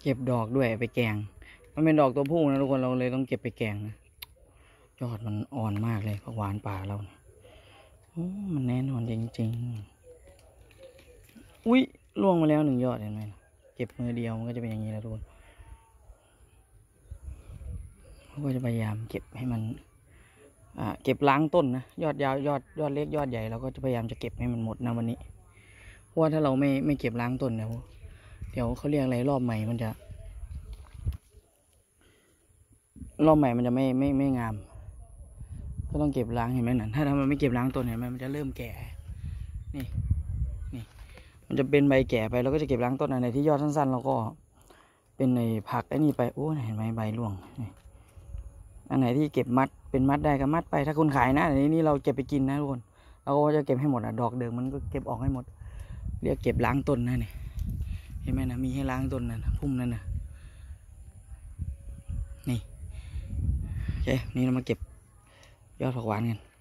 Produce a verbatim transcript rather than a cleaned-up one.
เก็บดอกด้วยไปแกงมันเป็นดอกตัวผู้นะทุกคนเราเลยต้องเก็บไปแกงนะยอดมันอ่อนมากเลยผักหวานป่าเราเนี่ยมันแน่นอนจริงๆอุ้ยล่วงมาแล้วหนึ่งยอดเห็นไหมเก็บมือเดียวมันก็จะเป็นอย่างนี้แล้วทุกคนเราก็จะพยายามเก็บให้มันอ่าเก็บล้างต้นนะยอดยาวยอดยอดเล็กยอดใหญ่เราก็จะพยายามจะเก็บให้มันหมดนะวันนี้เพราะว่าถ้าเราไม่ไม่เก็บล้างต้นเนี่ยเดี๋ยวเขาเรียกอะไรรอบใหม่มันจะรอบใหม่มันจะไม่ไม่ไม่งามก็ต้องเก็บล้างเห็นไหมนั่นถ้าทำมันไม่เก็บล้างต้นเห็นไหมมันจะเริ่มแก่นี่นี่มันจะเป็นใบแก่ไปเราก็จะเก็บล้างต้นอันไหนที่ยอดสั้นๆเราก็เป็นในผักไอ้นี่ไปโอ้เห็นไหมใบร่วงอันไหนที่เก็บมัดเป็นมัดได้ก็มัดไปถ้าคุณขายนะอันนี้นี่เราเก็บไปกินนะทุกคนเราก็จะเก็บให้หมดอ่ะดอกเดิมมันก็เก็บออกให้หมดเรียกเก็บล้างต้นนะนี่เห็นไหมนะมีให้ล้างต้นนะพุ่มนั่นนะนี่โอเคนี่เรามาเก็บยอดผักหวานกัน